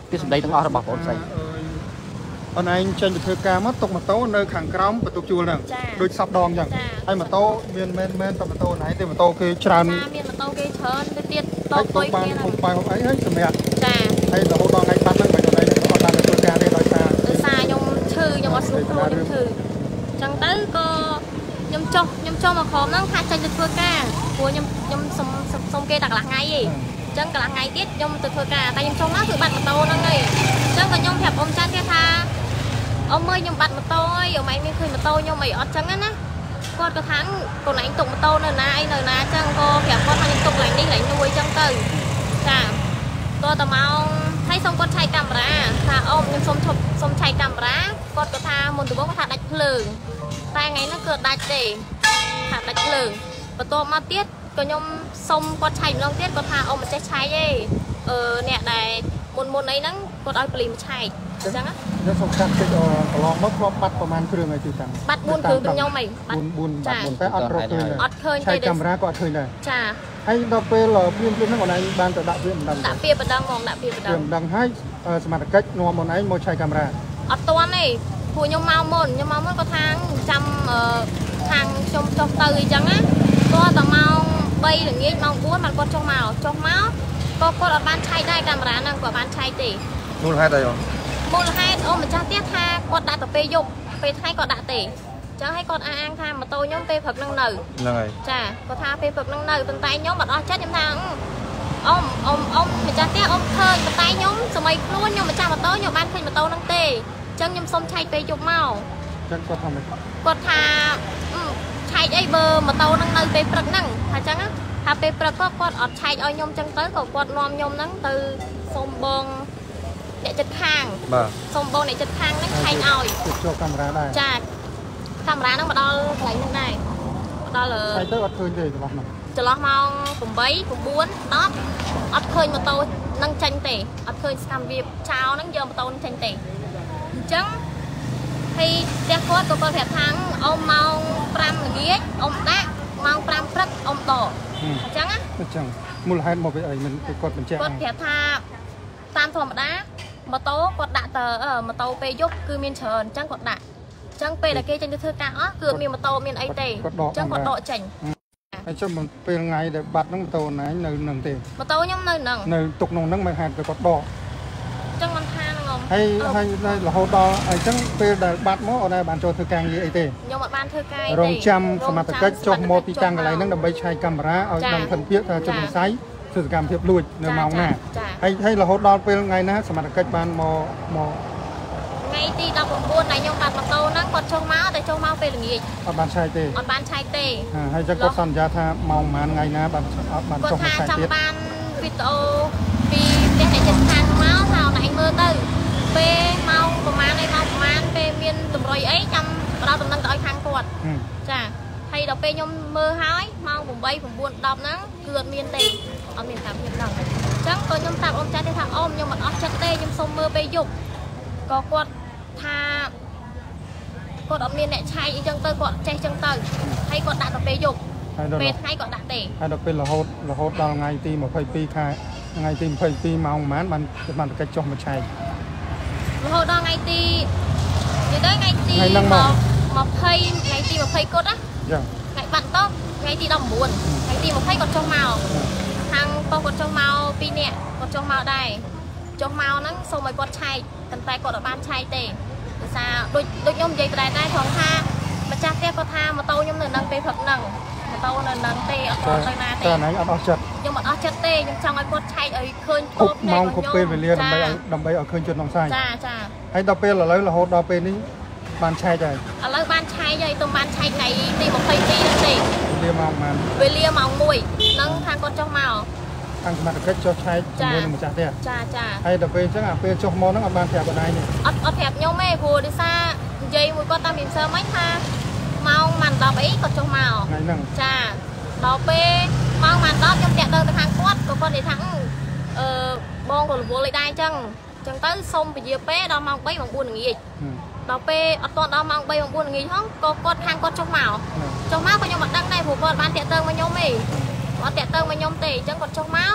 ពីសម្ដីទាំងអស់របស់បងស្រីអូនឯងចេញទៅធ្វើការមកទុកម៉ូតូនៅខាងក្រោមបន្ទប់ជួលហ្នឹងដូចសពដងអញ្ចឹងហើយម៉ូតូមានមែនតែម៉ូតូណៃទេម៉ូតូគេច្រើនមានម៉ូតូគេច្រើនទៅទៀតតូចទៅបានហុំបាយហុំអីហើយសម្រាប់ចាហើយរហូតដល់ថ្ងៃបាត់ហ្នឹងមិនដល់អីអត់បានទៅធ្វើការទេដោយសារខ្ញុំឈឺខ្ញុំអត់ស្រួលខ្លួនខ្ញុំឈឺអញ្ចឹងទៅក៏ខ្ញុំចុះមកក្រុមហ្នឹងថាចេញទៅធ្វើការព្រោះខ្ញុំសុំគេតែកន្លះថ្ងៃឯងអញ្ចឹងកន្លះថ្ងៃទៀតខ្ញុំទៅធ្វើការតែខ្ញុំចុះមកគឺបាត់ម៉ូតូហ្នឹងឯងអញ្ចឹងក៏ខ្ញុំប្រាប់អ៊ំចាន់គេថាអ៊ំមើលខ្ញុំបាត់ម៉ូតូហើយអ៊ំឯងមានឃើញម៉ូតូខ្ញុំអីអត់ចឹងណាគាត់ក៏ថាកូនឯងទុកម៉ូតូនៅណាអីនៅណាចឹងក៏ប្រាប់គាត់ថាខ្ញុំទុកកន្លែងនេះកន្លែងនោះអីចឹងទៅចាតតែមកហើយសុំគាត់ឆែកកាមេរ៉ាថាអ៊ំខ្ញុំសុំឆែកកាមេរ៉ាគាត់ក៏ថាមុនដំបូងគាត់ថាដាច់ភ្លើងតែថ្ងៃហ្នឹងគឺដាច់ទេថាដាច់ភ្លើងបន្ទាប់មកទៀតក៏ខ្ញុំសុំគាត់ឆែកម្ដងទៀតគាត់ថាអ៊ំមិនចេះឆែកទេអ្នកដែលមុនអីហ្នឹងគាត់ឲ្យប៉ូលីសមកឆែកអញ្ចឹងណាខ្ញុំសុំកាត់តិចកន្លងមកធ្លាប់បាត់ប្រហែលគ្រឿងហើយទីតាំងបាត់4គ្រឿងខ្ញុំហីបាត់4តែអត់រកឃើញអត់ឃើញទេឆែកកាមេរ៉ាក៏អត់ឃើញដែរចាហើយដល់ពេលព្រៀងហ្នឹងអូនឯងបានទៅដាក់ពាក្យបណ្ដឹងដាក់ពាក្យបណ្ដឹងហ្មងដាក់ពាក្យបណ្ដឹងហើយសមត្ថកិច្ចនាំអូនឯងមកឆែកកាមេរ៉ាអត់ទាន់ទេពួកខ្ញុំមកមុនគាត់ថាចាំខាងខ្ញុំចុះទៅអីចឹងណាគាត់តែម៉ោង3ល្ងាចម៉ោង4បានគាត់ចុះមកក៏គាត់អត់បានឆែកដែរកាមេរ៉ាហ្នឹងគាត់បានឆែកទេមូលហេតុអីអូនមូលហេតុអូម្ចាស់ផ្ទះថាគាត់ដាក់ទៅពេលយប់ពេលថ្ងៃគាត់ដាក់ទេចឹងហើយគាត់អាងថាម៉ូតូខ្ញុំពេលព្រឹកហ្នឹងនៅហ្នឹងហើយចាគាត់ថាពេលព្រឹកហ្នឹងនៅប៉ុន្តែខ្ញុំអត់អស់ចិត្តខ្ញុំថាអ៊ំម្ចាស់ផ្ទះអ៊ំឃើញប៉ុន្តែខ្ញុំសម័យខ្លួនខ្ញុំម្ចាស់ម៉ូតូខ្ញុំបានឃើញម៉ូតូហ្នឹងទេចឹងខ្ញុំសុំឆែកពេលយប់មកចឹងគាត់ថាម៉េចគាត់ថាឆែកអីបើម៉ូតូហ្នឹងនៅពេលព្រឹកហ្នឹងថាចឹងថាពេលព្រឹកគាត់អត់ឆែកឲ្យខ្ញុំចឹងទៅក៏គាត់នាំខ្ញុំហ្នឹងទៅសុំបងអ្នកចិត្តខាងបាទសុំបងអ្នកចិត្តខាងហ្នឹងឆែកឲ្យចូលកាមេរ៉ាដែរចាកាមេរ៉ាហ្នឹងមកដល់កន្លែងហ្នឹងដែរមកដល់ឆែកទៅអត់ឃើញទេចន្លោះម៉ោង8 9 10អត់ឃើញម៉ូតូហ្នឹងចាញ់ទេអត់ឃើញសកម្មភាពចោលហ្នឹងយកម៉ូតូហ្នឹងចាញ់ទេអញ្ចឹងហើយផ្ទះគាត់ក៏គាត់ប្រាប់ថាអ៊ំម៉ោង5ល្ងាចអ៊ំដាក់ម៉ោង5ព្រឹកអ៊ំដកអញ្ចឹងណាអញ្ចឹងមូលហេតុមកពីអីមិនគាត់បញ្ជាក់គាត់ប្រាប់ថាតាមធម្មតាម៉ូតូគាត់ដាក់ទៅម៉ូតូពេលយប់គឺមានច្រើនអញ្ចឹងគាត់ដាក់អញ្ចឹងពេលដែលគេចេញទៅធ្វើការអស់គឺមានម៉ូតូមានអីទេអញ្ចឹងគាត់ដកចេញហើយចុះពេលថ្ងៃដែលបាត់ហ្នឹងម៉ូតូណែនៅនឹងទេម៉ូតូខ្ញុំនៅនឹងនៅទុកក្នុងហ្នឹងមិនហេតុគាត់ដកចឹងមិនថាហ្នឹងហើយរហូតដល់អញ្ចឹងពេលដែលបាត់មកអូនឯងបានចូលធ្វើការងារអីទេខ្ញុំអត់បានធ្វើការទេរងចាំសមត្ថកិច្ចចុះមកពីតាំងកន្លែងហ្នឹងដើម្បីឆែកកាមេរ៉ាឲ្យដឹងភិនភាគថាជនសង្ស័យធ្វើសកម្មភាពលួចនៅម៉ោងណាហើយរហូតដល់ពេលថ្ងៃណាសមត្ថកិច្ចបានមកថ្ងៃទី19ដែលខ្ញុំបាត់ម៉ូតូហ្នឹងគាត់ចុះមកតែចុះមកពេលល្ងាចអត់បានឆែកទេអត់បានឆែកទេហើយចឹងគាត់សន្យាថាម៉ោងប៉ុន្មានថ្ងៃណាបានអត់បានចុះមកឆែកទៀតគាត់ថាចាំបានវីដេអូពីផ្ទះអ្នកចិត្តខាងមកថាអូនឯងមើលទៅពេលម៉ោងប្រហែលពេលមានតម្រុយអីចាំបដោតដំណឹងទៅឲ្យខាងគាត់ចាហើយដល់ពេលខ្ញុំមើលហើយម៉ោង8 9 10ហ្នឹងគឺអត់មានទេអត់មានតាមភាពហ្នឹងអញ្ចឹងក៏ខ្ញុំប្រាប់អ៊ំចាស់ទេថាអ៊ំខ្ញុំអត់អស់ចិត្តទេខ្ញុំសុំមើលពេលយប់ក៏គាត់ថាគាត់អត់មានអ្នកឆែកអីចឹងទៅគាត់ចេះចឹងទៅហើយគាត់ដាក់ទៅពេលយប់ពេលថ្ងៃគាត់ដាក់ទេហើយដល់ពេលរហូតដល់ថ្ងៃទី22ខែថ្ងៃទី22ម៉ោងប៉ុន្មានបានកិច្ចចុះមកឆែករហូតដល់ថ្ងៃទីនិយាយទៅថ្ងៃទី20ថ្ងៃទី20គាត់ណាថ្ងៃបាត់ទៅថ្ងៃទី19ថ្ងៃទី20គាត់ចុះមកខាងបងគាត់ចុះមក2នាក់គាត់ចុះមកដែរចុះមកហ្នឹងសូមឲ្យគាត់ឆែកប៉ុន្តែគាត់អត់បានឆែកទេដោយសារដូចខ្ញុំនិយាយដែរត្រង់ថាម្ចាស់ផ្ទះគាត់ថាម៉ូតូខ្ញុំនៅនឹងពេលព្រឹកហ្នឹងម៉ូតូនៅនឹងទេអត់ទៅណាទេតែណៃអត់អស់ចិត្តខ្ញុំអត់អស់ចិត្តទេខ្ញុំចង់ឲ្យគាត់ឆែកឲ្យឃើញគ្រប់ម៉ោងគ្រប់ពេលវេលាដើម្បីឲ្យឃើញជនសង្ស័យចាហើយដល់ពេលឥឡូវរហូតដល់ពេលនេះបានឆែកហើយឥឡូវបានឆែកហើយទុំបានឆែកថ្ងៃទី22ហ្នឹងទេវេលាម៉ោងប៉ុន្មានវេលាម៉ោង1ហ្នឹងខាងគាត់ចុះមកខាងសមត្ថកិច្ចចុះឆែកជាមួយនឹងម្ចាស់ផ្ទះចាហើយដល់ពេលអញ្ចឹងពេលចុះមកហ្នឹងអត់បានប្រាប់បណ្ដាញទេអត់ប្រាប់ខ្ញុំទេព្រោះដោយសារនិយាយមួយគាត់តាមពីសើមិញថាម៉ោងម៉ាន់10អីគាត់ចុះមកថ្ងៃហ្នឹងចាដល់ពេលម៉ោងម៉ាន់10ខ្ញុំតាក់ទងទៅខាងគាត់ក៏គាត់និយាយថាបងក៏រវល់ឯដែរអញ្ចឹងទៅសុំពជាពេលដល់ម៉ោង3ម៉ោង4ល្ងាចដល់ពេលអត់ទាន់ដល់ម៉ោង3ម៉ោង4ល្ងាចហ្នឹងក៏គាត់ខាងគាត់ចុះមកក៏ខ្ញុំអត់ដឹងដែរព្រោះគាត់បានតាក់ទងមកខ្ញុំទេគាត់តាក់ទងមកខ្ញុំទេអញ្ចឹងគាត់ចុះមក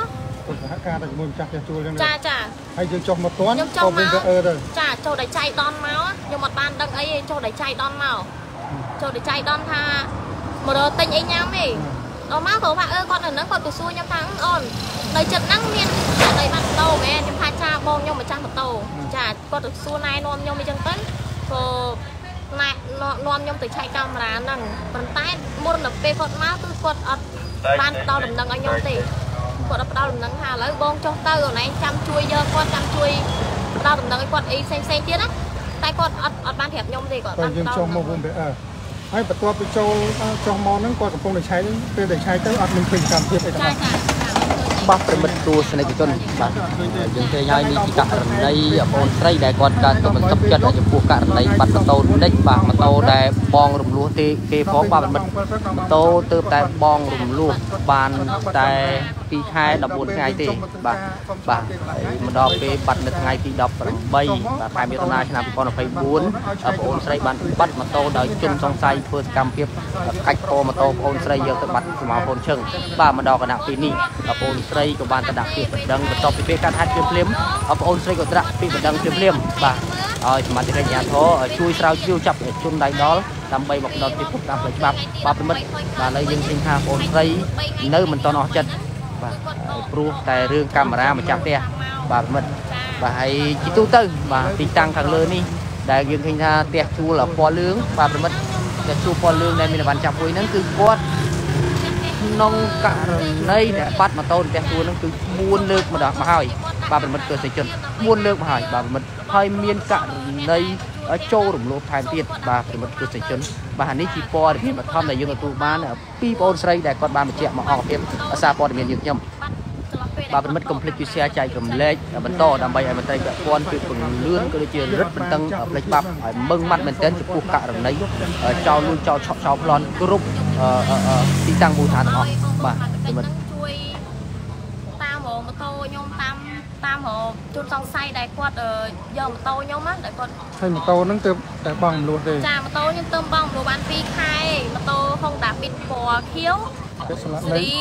សហការតែជាមួយម្ចាស់ផ្ទះជួលចឹងចាហើយយើងចុះមកទាន់ក៏វិញទៅទៅចាចូលតែចៃដនមកខ្ញុំអត់បានដឹងអីចូលតែចៃដនមកចូលតែចៃដនថាមករកទិញអីញ៉ាំទេដល់មកគាត់ថាគាត់នៅហ្នឹងគាត់ទៅសួរខ្ញុំថាអូននៅចិត្តហ្នឹងមានអីបានម៉ូតូមែនខ្ញុំថាចាបងខ្ញុំម្ចាស់ម៉ូតូចាគាត់ទៅសួរណែនាំខ្ញុំអីចឹងទៅក៏ណែនាំខ្ញុំទៅឆែកកាមេរ៉ាហ្នឹងប៉ុន្តែមុនដល់ពេលគាត់មកគឺគាត់អត់បានផ្ដល់ដំណឹងឲ្យខ្ញុំទេគាត់អត់ផ្ដល់ដំណឹងថាឥឡូវបងចុះទៅអូនឯងចាំជួយយកគាត់ចាំជួយផ្ដល់ដំណឹងឲ្យគាត់អីផ្សេងទៀតណាតែគាត់អត់បានប្រាប់ខ្ញុំទេគាត់បានផ្ដល់យើងចុះមកវិញហើយបន្ទាប់ពីចូលចុះមកហ្នឹងគាត់កំពុងតែឆែកពេលដែលឆែកទៅអត់មានឃើញកម្មភាពអីទេបាទប្រិមិត្តទស្សនិកជនបាទយើងឃើញហើយនេះជាករណីបងស្រីដែលគាត់កើតទៅមិនសុខចិត្តចំពោះករណីបាត់ម៉ូតូនិចបាទម៉ូតូដែលបងរំលោះទេគេផងបាទប្រិមិត្តម៉ូតូទើបតែបងរំលោះបានតែ2ខែ14ថ្ងៃទេបាទហើយមកដល់ពេលបាត់នៅថ្ងៃទី18បាទខែមិថុនាឆ្នាំ2024បងស្រីបានបាត់ម៉ូតូដោយជនសង្ស័យធ្វើសកម្មភាពកាច់កម៉ូតូបងស្រីយកទៅបាត់ស្មៅកូនឈឹងបាទមកដល់គណៈពេលនេះបងស្រីក៏បានទៅដាក់ពាក្យបណ្ដឹងបន្ទាប់ពីពេលកាត់ហាត់ភ្លាមបងស្រីក៏ដាក់ពាក្យបណ្ដឹងភ្លាមបាទឲ្យសមាជិកអាជ្ញាធរជួយស្រាវជ្រាវចាប់ជនដៃដល់ដើម្បីមកដល់ទីពុកតាមផ្លូវច្បាប់បាទប្រិមិត្តបាទឥឡូវយើងឃើញថាបងស្រីនៅមិនទាន់អស់ចិត្តបាទព្រោះតែរឿងកាមេរ៉ាម្ចាស់ផ្ទះបាទប្រិមិត្តបាទហើយជីទូទៅបាទទីតាំងខាងលើនេះដែលយើងឃើញថាផ្ទះជួលពណ៌លឿងបាទប្រិមិត្តផ្ទះជួលពណ៌លឿងដែលមានអវ៉ាន់ចាប់មួយហ្នឹងគឺគាត់ក្នុងករណីដែលបាត់ម៉ូតូផ្ទះជួលហ្នឹងគឺ4លើកមកដល់មកហើយបាទប្រិមិត្តទស្សនិកជន4លើកមកហើយបាទប្រិមិត្តហើយមានករណីចូលរំលោភថែមទៀតបាទប្រិមិត្តទស្សនិកជនបាទនេះជាព័ត៌មានបឋមដែលយើងទទួលបានពីបងស្រីដែលគាត់បានបញ្ជាក់មកអង្គភាពសារព័ត៌មានយើងខ្ញុំបាទប្រិមិត្តកុំភ្លេចជួយ share ចែករំលែកបន្តដើម្បីឲ្យមន្ត្រីពាក់ព័ន្ធជួយពង្រឹងក៏ដូចជារឹតបន្តឹងផ្លេចបាប់ឲ្យមឹងម៉ាត់មែនទែនចំពោះករណីចោលលួចចោលឆក់ចោលប្លន់គ្រប់ទីតាំងមូលដ្ឋានទាំងអស់បាទប្រិមិត្តជួយតាមម៉ូតូខ្ញុំតាមជនសង្ស័យដែលគាត់យកម៉ូតូខ្ញុំណាដែលគាត់ហើយម៉ូតូហ្នឹងទើបតែបងរំលោះទេចាម៉ូតូខ្ញុំទើបបងរំលោះបាន2ខែម៉ូតូ Honda Beat ពណ៌ខៀវស៊េរី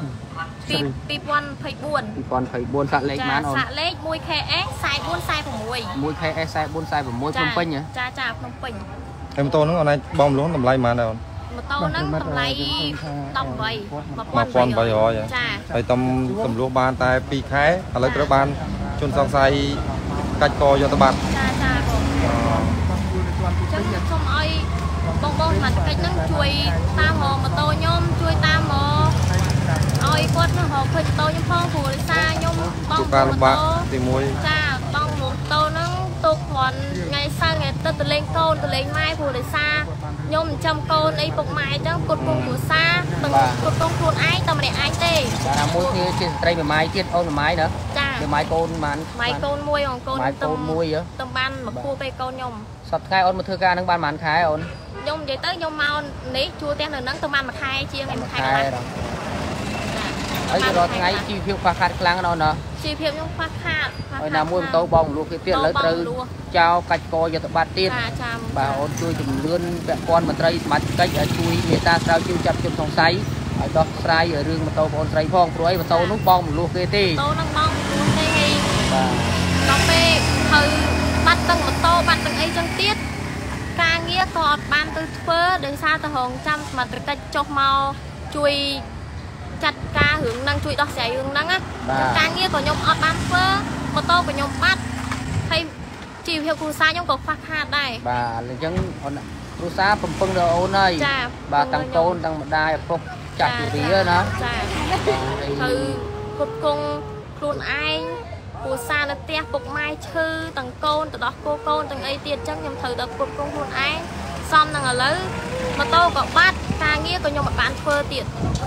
2024សាក់លេខម៉ានអូនសាក់លេខ 1KS 4446 1KS 4446ភ្នំពេញចាភ្នំពេញហើយម៉ូតូហ្នឹងអូនឯងបងរំលោះតម្លៃប៉ុន្មានដែរអូនម៉ូតូហ្នឹងតម្លៃ 18,800ចាហើយទំលោះបានតែ2ខែឥឡូវត្រូវបានជនសង្ស័យកាច់កយកទៅបាត់ចាបងចឹងសូមឲ្យបងសមាជិកហ្នឹងជួយតាមម៉ូតូខ្ញុំជួយតាមឲ្យគាត់ទៅរកឃើញម៉ូតូខ្ញុំផងព្រោះដោយសារខ្ញុំបងការលំបាកទី1 ចាបងម៉ូតូហ្នឹងទុកគ្រាន់ថ្ងៃសៅរ៍ថ្ងៃទៅលេងកូនទៅលេងម៉ែព្រោះដោយសារខ្ញុំចិញ្ចឹមកូនអីពុកម៉ែអញ្ចឹងគាត់ពងគ្រួសារទាំងគាត់ពងខ្លួនឯងតែម្នាក់ឯងទេបាទមួយគ្នាជាស្ត្រីមួយម៉ាយទៀតអូនមួយម៉ាយណាចាមួយម៉ាយកូនបានម៉ាយកូនមួយអូនកូនមួយទៅបានមកគួរពេលកូនខ្ញុំសប្តាហ៍ថ្ងៃអូនមកធ្វើការហ្នឹងបានប៉ុន្មានខែអូនខ្ញុំនិយាយទៅខ្ញុំមកនេះជួលផ្ទះនៅហ្នឹងទៅបានមួយខែជាងមួយខែកន្លះហើយរាល់ថ្ងៃជីវភាពខ្វះខាតខ្លាំងណាស់ណាជីវភាពខ្ញុំខ្វះខាតហើយណាមួយម៉ូតូបងលួចគេទៀតឥឡូវត្រូវចោលកាច់កយកទៅបាត់ទៀតបាទអូនជួយជំរឿនពាក់ព័ន្ធមន្ត្រីសមាជិកឲ្យជួយមេត្តាស្រាវជ្រាវចាប់ជនសង្ស័យឲ្យដោះស្រាយរឿងម៉ូតូបងស្រីផងព្រោះអីម៉ូតូនោះបងមិនលួចគេទេម៉ូតូហ្នឹងបងមិនលួចទេបាទដល់ពេលត្រូវបាត់ទាំងម៉ូតូបាត់ទាំងអីចឹងទៀតការងារក៏អត់បានទៅធ្វើដោយសារតែរងចាំសមាជិកចុះមកជួយចាត់ការរឿងហ្នឹងជួយដោះស្រាយរឿងហ្នឹងណាការងារក៏ខ្ញុំអត់បានធ្វើម៉ូតូក៏ខ្ញុំបាត់ហើយជីវភាពគ្រួសារខ្ញុំក៏ខ្វះខាតដែរបាទអញ្ចឹងអូនគ្រួសារពំពឹងដល់អូនហើយបាទតាំងកូនតាំងម្ដាយឪពុកចាស់ជរាណាចាត្រូវគ្រប់គ្រងខ្លួនឯងគ្រួសារនៅផ្ទះពុកម៉ែឈឺទាំងកូនទៅដោះកូនទាំងអីទៀតអញ្ចឹងខ្ញុំត្រូវតែគ្រប់គ្រងខ្លួនឯងសំនឹងឥឡូវម៉ូតូក៏បាត់ការងារក៏ខ្ញុំអត់បានធ្វើទៀត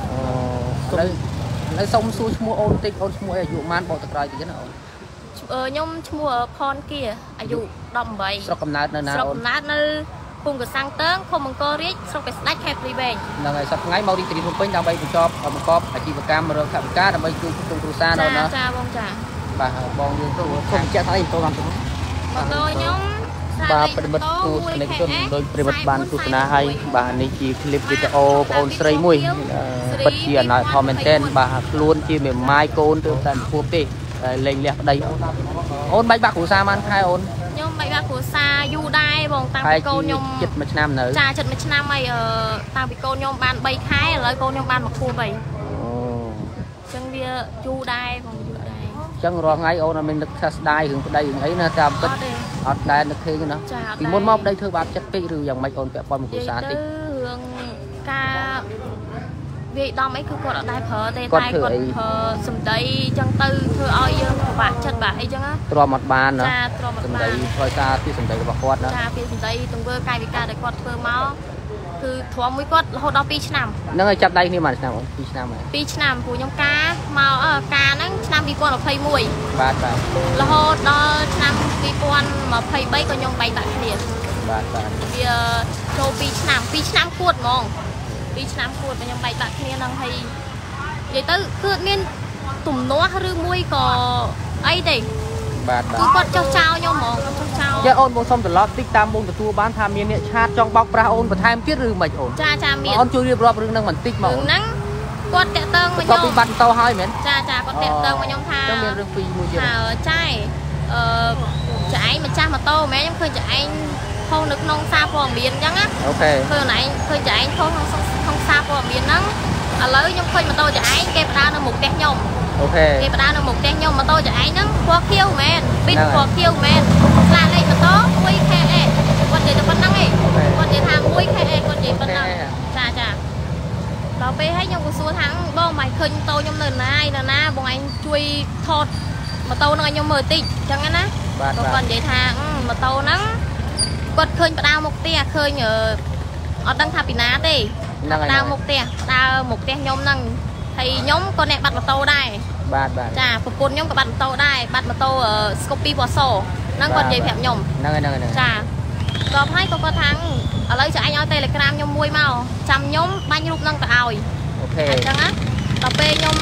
នៅសុំសួរឈ្មោះអូនតិចអូនឈ្មោះអីអាយុប៉ុន្មានបកទៅក្រោយតិចណាអូនខ្ញុំឈ្មោះផនគៀអាយុ18 ស្រុកកំណើតនៅណាអូនស្រុកកំណើតនៅភូមិកសាំងតើងឃុំអង្គររាជស្រុកកែស្ដេចខេត្តព្រៃវែងហ្នឹងហើយសប្តាហ៍ថ្ងៃមករីករាយភ្នំពេញដើម្បីបញ្ចប់បង្កប់អាជីវកម្មរកថវិកាដើម្បីជួយជុំគ្រួសារនៅណាចាបងចាបាទបងយើងទៅខ្ញុំចាក់ថាអីទៅតាមទៅម៉ូតូខ្ញុំបាទប្រិមិត្តទស្សនិកជនដោយប្រិមិត្តបានទស្សនាហើយបាទនេះជាคลิปវីដេអូបងអូនស្រីមួយពិតជាអនាថមែនទែនបាទខ្លួនជាមេម៉ាយកូនទៅតែពុកទេលេងលះប្តីអូនបែកបាក់គ្រួសារបានខែអូនខ្ញុំបែកបាក់គ្រួសារយូរដែរបងតាំងពីកូនខ្ញុំជិត1ឆ្នាំនៅចាជិត1ឆ្នាំហើយតាំងពីកូនខ្ញុំបាន3ខែឥឡូវកូនខ្ញុំបាន1ខួបហើយចឹងវាយូរដែរបងយូរដែរចឹងរាល់ថ្ងៃអូនអត់មាននឹកថាស្ដាយរឿងប្តីរឿងអីណាតាមពិតអត់ដែរនឹកឃើញណាពីមុនមកប្តីធ្វើបាបចិត្តពេកឬយ៉ាងម៉េចអូនពាក់ព័ន្ធមួយគ្រួសារតិចរឿងការវាដំអីគឺគាត់អត់ដែរប្រើទេតែគាត់ប្រើសម្ដីចឹងទៅធ្វើឲ្យយើងពិបាកចិត្តបាទអីចឹងណាទ្រាំអត់បានណាចាទ្រាំអត់បានសម្ដីដោយសារពីសម្ដីរបស់គាត់ណាចាពីសម្ដីទង្វើកាយវិការដែលគាត់ធ្វើមកគឺទ្រាំមួយគាត់រហូតដល់2ឆ្នាំហ្នឹងហើយចាប់ដៃគ្នាមួយឆ្នាំអូន2ឆ្នាំហើយ 2ឆ្នាំព្រោះខ្ញុំការមកការហ្នឹងឆ្នាំ2021 បាទរហូតដល់ឆ្នាំ2023ក៏ខ្ញុំបែកបាក់គ្នាបាទវាចូល2ឆ្នាំគួតហ្មង2ឆ្នាំគួតខ្ញុំបែកបាក់គ្នាហ្នឹងហើយនិយាយទៅគឺមានទំនាស់ឬមួយក៏អីទេបាទគឺគាត់ចោះចោលខ្ញុំហ្មងចោះចោលចាអូនបងសុំត្រឡប់តិចតាមបងទទួលបានថាមានអ្នកឆាតចង់បោកប្រាស់អូនបន្ថែមទៀតឬមិនអូនចាមានអូនជួយរៀបរាប់រឿងហ្នឹងបន្តិចមកអូនហ្នឹងគាត់តាក់ទងមកខ្ញុំពីបាត់តោហើយមែនចាគាត់តាក់ទងមកខ្ញុំថាមានរឿងពីរមួយទៀតចាចាឯងម្ចាស់ម៉ូតូមែនខ្ញុំឃើញចាឯងផុសនៅក្នុងសារព័ត៌មានអញ្ចឹងណាអូខេឃើញចាឯងផុសក្នុងសារព័ត៌មានហ្នឹងឥឡូវខ្ញុំឃើញម៉ូតូចាឯងគេបដើនៅមុខផ្ទះខ្ញុំអូខេគេបដើនៅមុខផ្ទះខ្ញុំម៉ូតូចាឯងហ្នឹងពណ៌ខៀវមែនពីពណ៌ខៀវមែនស្លាកលេខម៉ូតូ 1KA គាត់និយាយតែប៉ុណ្្នឹងឯងគាត់និយាយថា 1KA គាត់និយាយប៉ុណ្្នឹងចាដល់ពេលហើយខ្ញុំក៏សួរថាបងមិនឃើញម៉ូតូខ្ញុំនៅណាបងឯងជួយថតម៉ូតូហ្នឹងឲ្យខ្ញុំមើលតិចអញ្ចឹងណាគាត់និយាយថាម៉ូតូហ្នឹងគាត់ឃើញបដើមុខផ្ទះឃើញអត់ដឹងថាពីណាទេដើរមុខផ្ទះខ្ញុំហ្នឹងហើយខ្ញុំក៏អ្នកបាត់ម៉ូតូដែរបាទចាប្រពន្ធខ្ញុំក៏បាត់ម៉ូតូដែរបាត់ម៉ូតូស្កូពីពណ៌សហ្នឹងគាត់និយាយប្រាប់ខ្ញុំហ្នឹងចាក៏ហើយក៏គាត់ថាឥឡូវចែកឲ្យ Telegram ខ្ញុំមួយមកចាំខ្ញុំបាញ់រូបហ្នឹងទៅឲ្យអូខេអញ្ចឹងណាដល់ពេលខ្ញុំ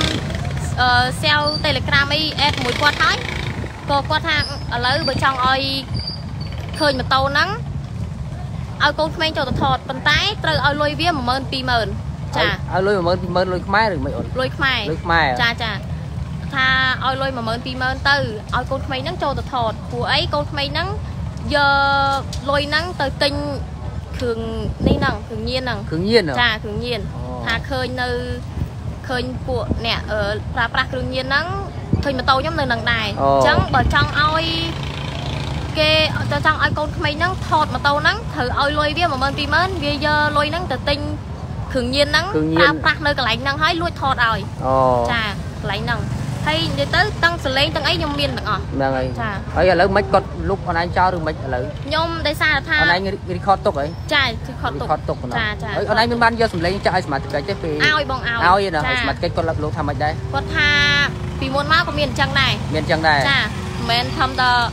sell Telegram អី add មួយគាត់ហើយក៏គាត់ថាឥឡូវបើចង់ឲ្យឃើញម៉ូតូហ្នឹងឲ្យកូនក្មេងចូលទៅថតប៉ុន្តែត្រូវឲ្យលុយវា120,000ចាឲ្យលុយ120,000លុយខ្មែរឬមិនអូនលុយខ្មែរចាថាឲ្យលុយ120,000ទៅឲ្យកូនក្មេងហ្នឹងចូលទៅថតព្រោះអីកូនក្មេងហ្នឹងយកលុយហ្នឹងទៅទិញគ្រឿងនេះហ្នឹងគ្រឿងញៀនហ្នឹងគ្រឿងញៀនចាគ្រឿងញៀនថាឃើញពួកអ្នកប្រើប្រាស់គ្រឿងញៀនហ្នឹងឃើញម៉ូតូខ្ញុំនៅនឹងដែរអញ្ចឹងបើចង់ឲ្យគេចង់ឲ្យកូនក្មេងហ្នឹងថតម៉ូតូហ្នឹងត្រូវឲ្យលុយវា120,000វាយកលុយហ្នឹងទៅទិញគ្រឿងញៀនហ្នឹងប្រើប្រាស់នៅកន្លែងហ្នឹងហើយលួចថតឲ្យចាកន្លែងហ្នឹងហើយនិយាយទៅទាំងសលេងទាំងអីខ្ញុំមានទាំងអស់ហ្នឹងហើយចាហើយឥឡូវមិនគាត់លុបអនឡាញចោលឬមិនឥឡូវខ្ញុំដោយសារថាអនឡាញរីខតទុកហីចារីខតទុកចាហើយអនឡាញមានបានយកសម្លេងចាក់ឲ្យសមាជិកទេពេលឲ្យបងឲ្យណាសមាជិកគាត់លោកថាម៉េចដែរគាត់ថាពីមុនមកក៏មានអញ្ចឹងដែរចាមិនធំដល់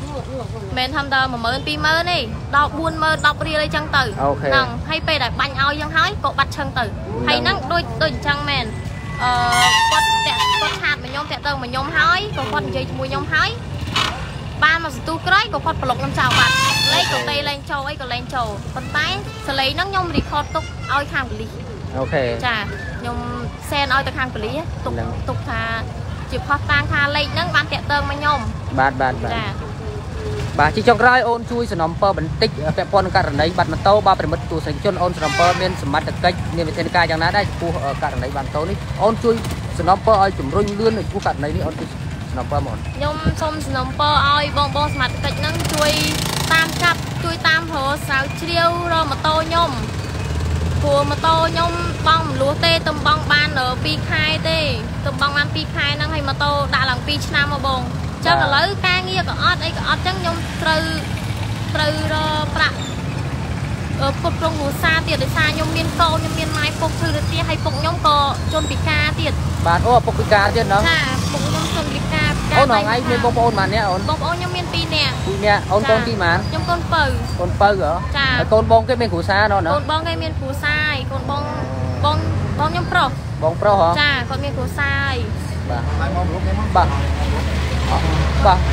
120,000ទេដល់40,000 10រៀលអីចឹងទៅហ្នឹងហើយពេលដែលបាញ់ឲ្យចឹងហើយក៏បាត់ឈឹងទៅហើយហ្នឹងដូចអញ្ចឹងមែនគាត់ឆាតមកខ្ញុំតាក់ទងមកខ្ញុំហើយក៏គាត់និយាយជាមួយខ្ញុំហើយបានមកសន្ទុះក្រោយក៏គាត់ប្លុកខ្ញុំចោលបាត់លេខក៏ទេលេងចូលអីក៏លេងចូលប៉ុន្តែសលេងហ្នឹងខ្ញុំរីខតទុកឲ្យខាងប៉ូលីសអូខេចាខ្ញុំសែនឲ្យទៅខាងប៉ូលីសទុកថាជាផុសតាងថាលេខហ្នឹងបានតាក់ទងមកខ្ញុំបាទចាបាទជាចុងក្រោយអូនជួយសំណពើបន្តិចពាក់ព័ន្ធនឹងករណីបាត់ម៉ូតូបាទប្រិមិត្តទស្សនិកជនអូនសំណពើមានសមត្ថកិច្ចមានវិធានការយ៉ាងណាដែរចំពោះករណីបាត់ម៉ូតូនេះអូនជួយសំណពើឲ្យជំរុញលឿនចំពោះករណីនេះអូនជួយសំណពើមកខ្ញុំសូមសំណពើឲ្យបងសមត្ថកិច្ចហ្នឹងជួយតាមចាប់ជួយតាមរកស្រាវជ្រាវរកម៉ូតូខ្ញុំព្រោះម៉ូតូខ្ញុំបងមិនលួសទេទំបងបាន2ខែទេទំបងបាន2ខែហ្នឹងហើយម៉ូតូដាក់ឡើង2ឆ្នាំមកបងចឹងឥឡូវការងារក៏អត់អីក៏អត់ចឹងខ្ញុំត្រូវរកប្រាក់ពុកក្នុងគ្រួសារទៀតដោយសារខ្ញុំមានកូនខ្ញុំមានម៉ែពុកធ្វើទៅទៀតហើយពុកខ្ញុំក៏ជន់ពិការទៀតបាទអូពុកពិការទៀតណោះចាពុកខ្ញុំជន់ពិការអូនថ្ងៃមានបងប្អូនប៉ុន្មាននាក់អូនបងប្អូនខ្ញុំមាន2នាក់អូនកូនទីប៉ុន្មានខ្ញុំកូនពៅហ៎ហើយកូនបងគេមានគ្រួសារណោះកូនបងគេមានគ្រួសារហើយកូនបងខ្ញុំប្រុសបងប្រុសហ៎ចាគាត់មានគ្រួសារហើយបាទមករូបនេះមកបាទ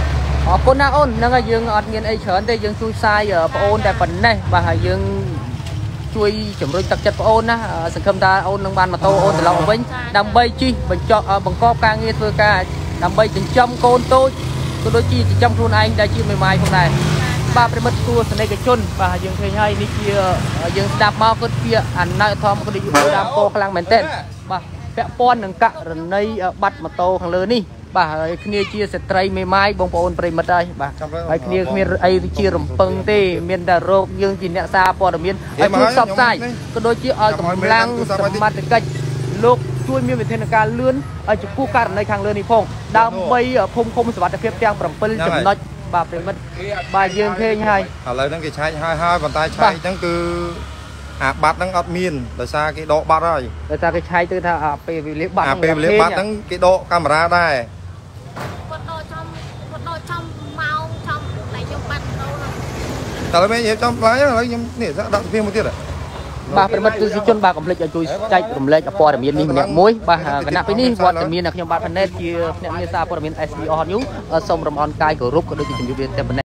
គុណណាអូនហ្នឹងហើយយើងអត់មានអីច្រើនទេយើងជួយផ្សាយបងអូនតែប៉ុណ្ណេះបាទហើយយើងជួយជំរុញទឹកចិត្តបងអូនណាសង្ឃឹមថាអូននឹងបានម៉ូតូអូនត្រឡប់មកវិញដើម្បីជិះបញ្ចប់បង្កប់ការងារធ្វើការដើម្បីចិញ្ចឹមកូនតូចក៏ដូចជាចិញ្ចឹមខ្លួនឯងដែលជាមេម៉ាយផងដែរបាទប្រិមិត្តទស្សនិកជនបាទយើងឃើញហើយនេះជាយើងស្ដាប់មកគាត់ជាអាណៅធម្មគាត់យុទ្ធដើមពោខ្លាំងមែនទែនបាទពាក់ព័ន្ធនឹងករណីបាត់ម៉ូតូខាងលើនេះបាទហើយគ្នាជាស្ត្រីមេម៉ាយបងប្អូនប្រិមិត្តហើយបាទហើយគ្នាគ្មានអីជារំពឹងទេមានតែរោគយើងជាអ្នកសារព័ត៌មានឲ្យជួយផ្សព្វផ្សាយក៏ដូចជាឲ្យកម្លាំងសមត្ថកិច្ចលោកជួយមានវិធានការលឿនឲ្យចំពោះករណីខាងលើនេះផងដើម្បីភូមិឃុំសុវត្ថិភាពទាំង7ចំណុចបាទប្រិមិត្តបាទយើងឃើញហើយឥឡូវហ្នឹងគេឆែកហើយប៉ុន្តែឆែកហ្នឹងគឺអាបាត់ហ្នឹងអត់មានដោយសារគេដកបាត់ហើយដោយសារគេឆែកទៅថាពេលវេលាបាត់ពេលវេលាបាត់ហ្នឹងគេដកកាមេរ៉ាដែរគាត់ដកចំម៉ោងចំតែខ្ញុំបាត់ទៅតែឥឡូវខ្ញុំចំឡាយឥឡូវខ្ញុំនេះដាក់ពីមួយទៀតបាទប្រិមិត្តទស្សនិកជនបាទកុំភ្លេចឲ្យជួយចែករំលែកព័ត៌មាននេះម្នាក់មួយបាទគណៈពេលនេះវត្តមានខ្ញុំបាទផាណេតជាអ្នកមានសារព័ត៌មាន SBO News សូមរំអរកាយគោរពក៏ដូចជាជំរាបលាតែប៉ុណ្ណេះ